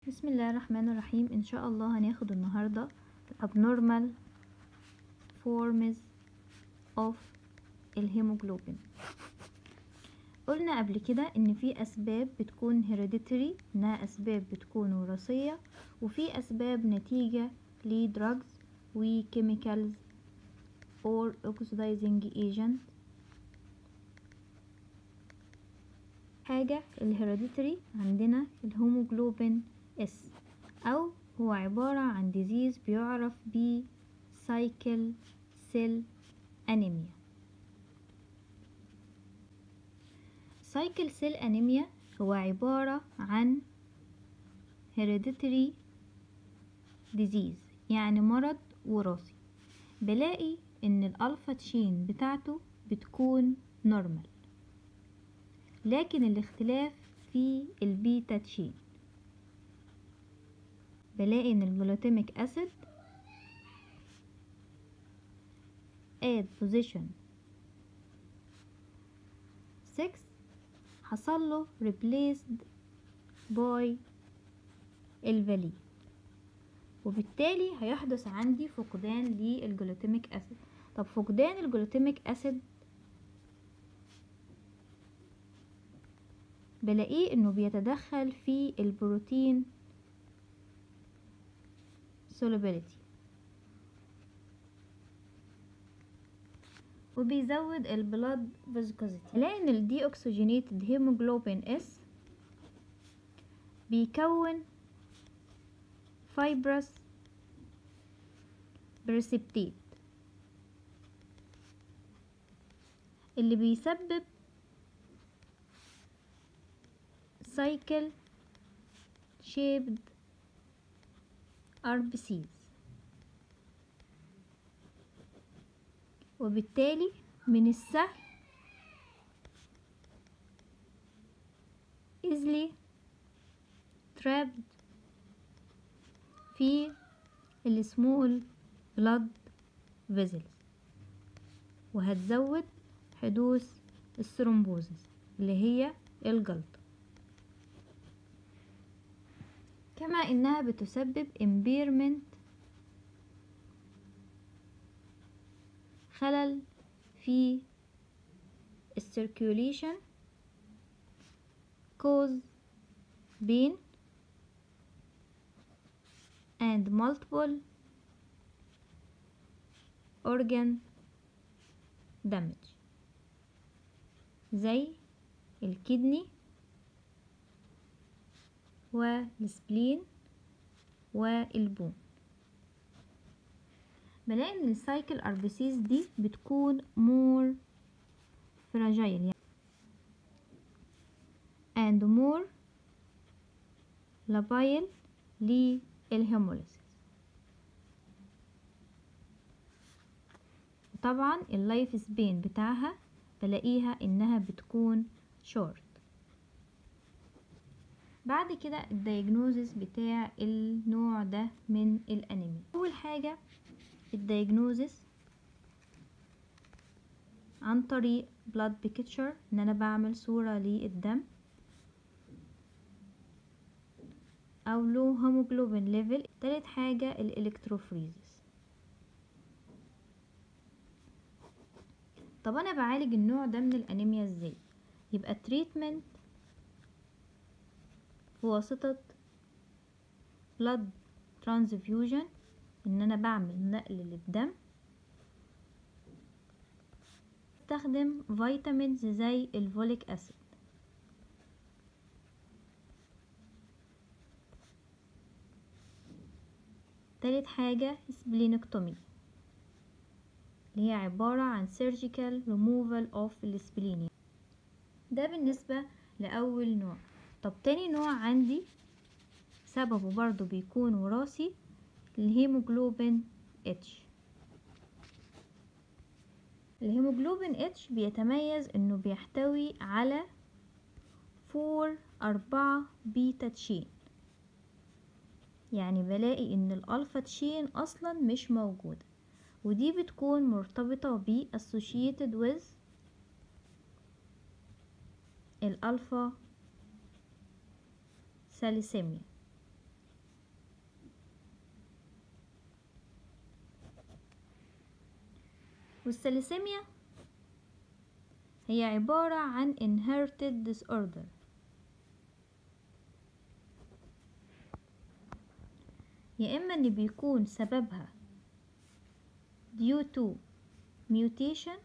بسم الله الرحمن الرحيم. ان شاء الله هناخد النهاردة abnormal forms of الهيموجلوبين. قلنا قبل كده ان في اسباب بتكون hereditary، انها اسباب بتكون وراثية، وفي اسباب نتيجة لدراجز وكيميكالز or oxidizing agent. حاجة الهيريديتري عندنا الهيموجلوبين اس، او هو عبارة عن ديزيز بيعرف ب سايكل سيل انيميا. سايكل سيل انيميا هو عبارة عن هيريديتري ديزيز، يعني مرض وراثي. بلاقي ان الالفا تشين بتاعته بتكون نورمال، لكن الاختلاف في البيتا تشين. بلاقي ان الجلوتاميك اسيد at position 6 حصل له replaced by الفالي، وبالتالي هيحدث عندي فقدان للجلوتاميك اسيد. طب فقدان الجلوتاميك اسيد بلاقيه انه بيتدخل في البروتين solubility، وبيزود البلاد فيسكوزيتي. لان الدي اوكسجينيتد هيموجلوبين اس بيكون فايبرس بريسبتيت اللي بيسبب سايكل شيبد RBCs، وبالتالي من السهل easily trapped في السمول blood vessels، وهتزود حدوث الثرومبوزس اللي هي الجلطة، كما انها بتسبب impairment خلل في الcirculation cause pain and multiple organ damage زي الكدني والسبلين والبون. بلاقي ان السايكل اربيسيز دي بتكون more fragile and more labile للهيموليسيس. طبعا اللايف سبين بتاعها بلاقيها انها بتكون short. بعد كده الدايجنوزس بتاع النوع ده من الانيميا. اول حاجة الدايجنوزس عن طريق blood picture، ان انا بعمل صورة للدم، او لو هيموجلوبين ليفل. تالت حاجة الالكتروفوريزس. طب انا بعالج النوع ده من الانيميا ازاي؟ يبقى تريتمنت بواسطة blood transfusion، ان انا بعمل نقل للدم، استخدم فيتامينز زي الفوليك اسيد. تالت حاجة سبلينكتومي، اللي هي عبارة عن surgical removal of السبلين. ده بالنسبة لأول نوع. طب تاني نوع عندي سببه برضو بيكون وراثي، الهيموجلوبين اتش. الهيموجلوبين اتش بيتميز انه بيحتوي على 4 بيتا تشين، يعني بلاقي ان الالفا تشين اصلا مش موجودة، ودي بتكون مرتبطة ب associated with الالفا ثاليسيميا. والثاليسيميا هي عبارة عن inherited disorder، يا إما إن بيكون سببها due to mutation،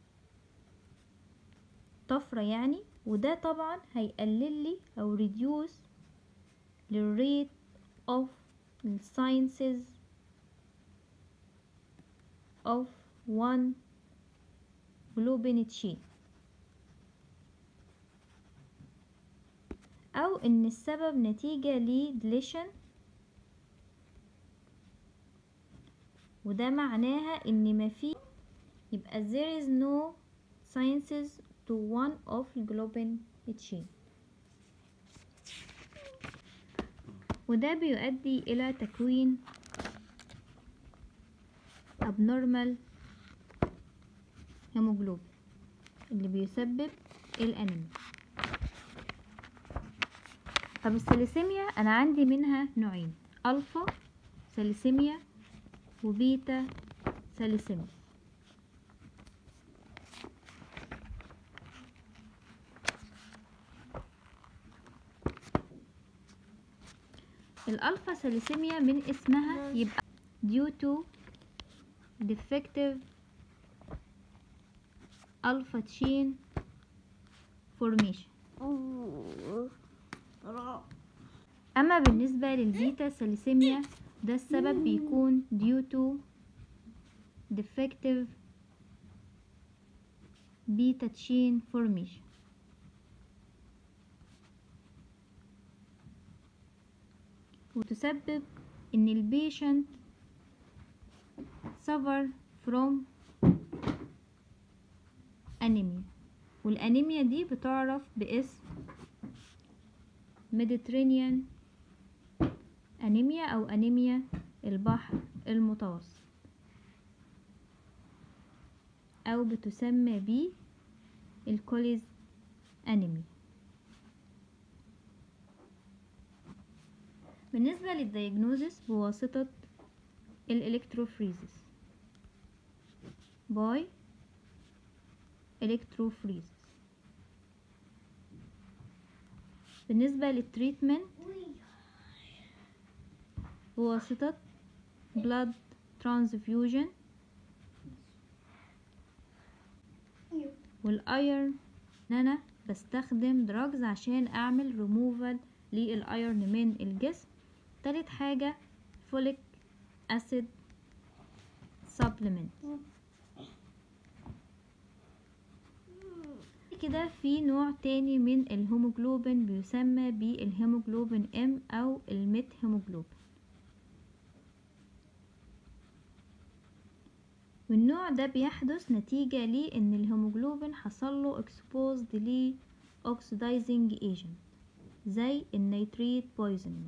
طفرة يعني، وده طبعا هيقلل لي أو reduce the rate of sciences of one globin chain، أو إن السبب نتيجة ل deletion، وده معناها إن مفي، يبقى there is no sciences to one of globin chain، وده بيؤدي إلى تكوين abnormal hemoglobin اللي بيسبب الأنيميا. طب الثاليسيميا أنا عندي منها نوعين، ألفا ثاليسيميا وبيتا ثاليسيميا. الألفا ثاليسيميا من اسمها يبقى due to defective alpha chain formation. أما بالنسبة للبيتا ثاليسيميا ده السبب بيكون due to defective beta chain formation. وتسبب ان البيشنت suffer from anemia، والانيميا دي بتعرف باسم Mediterranean انيميا او انيميا البحر المتوسط، او بتسمى ب الكوليز انيميا. بالنسبة للدياجنوزيس بواسطة الالكتروفريزس باي الكتروفريزس. بالنسبة للتريتمنت بواسطة blood transfusion والايرن، ان انا بستخدم دراجز عشان اعمل ريموفال للايرن من الجسم. تالت حاجة فوليك اسيد سبلمنت. كده في نوع تاني من الهيموجلوبين بيسمى بالهيموجلوبين ام او الميت هيموجلوبين، والنوع ده بيحدث نتيجة لان الهيموجلوبين حصله exposed ل oxidizing agent زي النيتريت بويزنينج.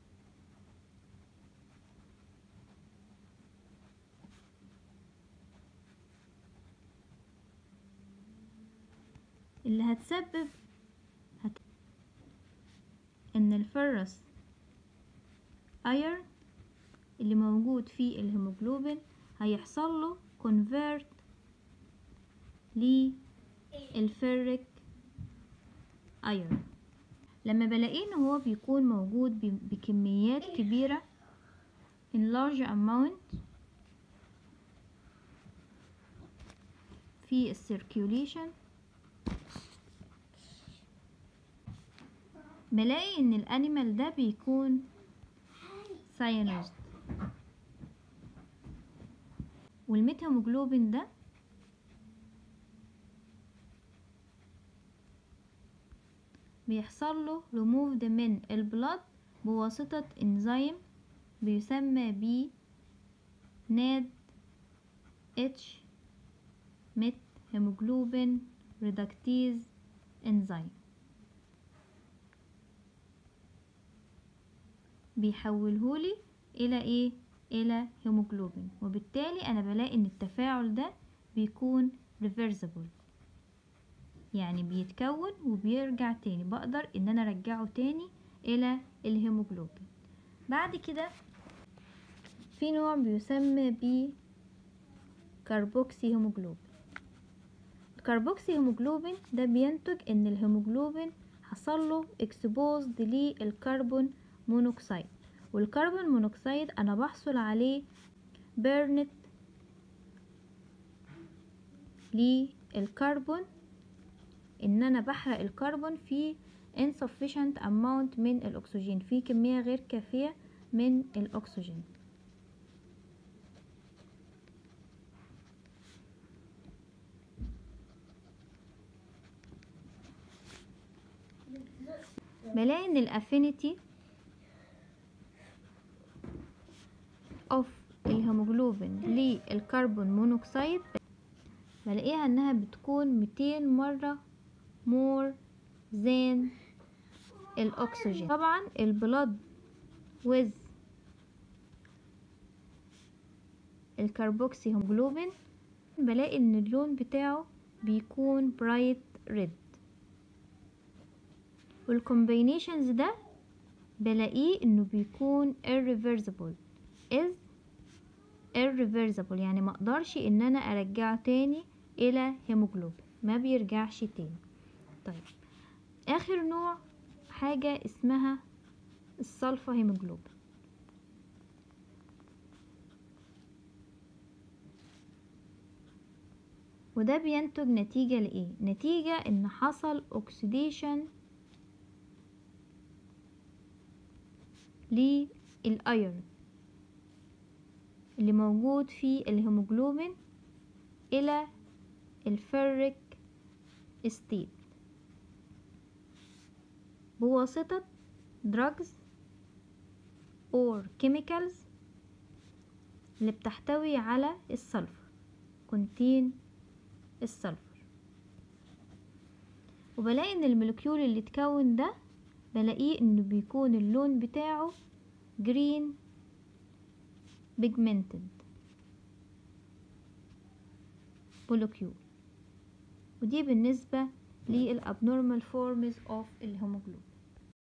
اللي هتسبب ان الفرس ايرن اللي موجود في الهيموجلوبين هيحصل له convert للفيريك ايرن. لما بلاقيه ان هو بيكون موجود بكميات كبيرة in large amount في السيركيوليشن، بلاقي ان الانيمال ده بيكون cyanized، والميثاموجلوبين ده بيحصل له removed من البلاد بواسطة انزيم بيسمى ب NADH ميت هيموجلوبين ريدكتيز انزيم، بيحولهولي الى ايه؟ الى هيموجلوبين. وبالتالي انا بلاقي ان التفاعل ده بيكون reversible، يعني بيتكون وبيرجع تاني، بقدر ان انا ارجعه تاني الى الهيموجلوبين. بعد كده في نوع بيسمى ب كاربوكسي هيموجلوبين. الكربوكسي هيموجلوبين ده بينتج ان الهيموجلوبين حصل له اكسبوزد للكربون مونوكسيد، والكربون مونوكسيد انا بحصل عليه بيرنت للكربون، ان انا بحرق الكربون في insufficient amount من الاكسجين، في كمية غير كافية من الاكسجين. بلاقي ان الافينيتي اوف الهيموجلوبين للكربون مونوكسيد بلاقيها انها بتكون 200 مرة more than الاكسجين. طبعا البلاد with الكربوكسي هيموجلوبين بلاقي ان اللون بتاعه بيكون bright red، والكومبينيشنز ده بلاقيه انه بيكون irreversible يعني ما اقدرش ان انا ارجعه تاني الى هيموجلوبين، ما بيرجعش تاني. طيب اخر نوع حاجة اسمها السلفا هيموجلوبين. وده بينتج نتيجة لإيه؟ نتيجة إن حصل أكسيديشن للأيرون اللي موجود في الهيموجلوبين إلى الفيريك ستيت بواسطة drugs or chemicals اللي بتحتوي على السلفر، كونتين السلفر. وبلاقي ان المولكيول اللي اتكون ده بلاقيه انه بيكون اللون بتاعه green pigmented molecule، ودي بالنسبة للابنورمال فورمز اوف الهيموجلوبين.